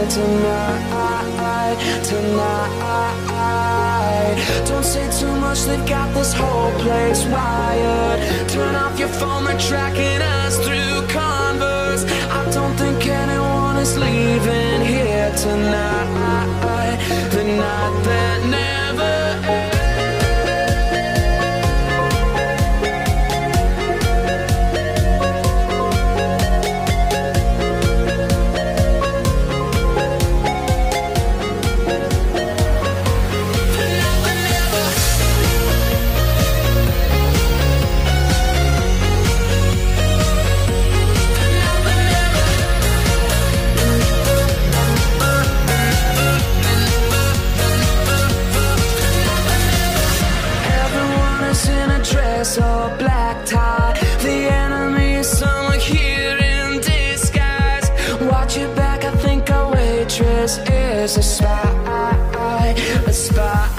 tonight, tonight. Don't say too much, they've got this whole place wired. Turn off your phone, they're tracking us through Converse. I don't think anyone is leaving here tonight, the night that never ends. Or black tie, the enemy is somewhere here in disguise. Watch your back, I think our waitress is a spy, a spy.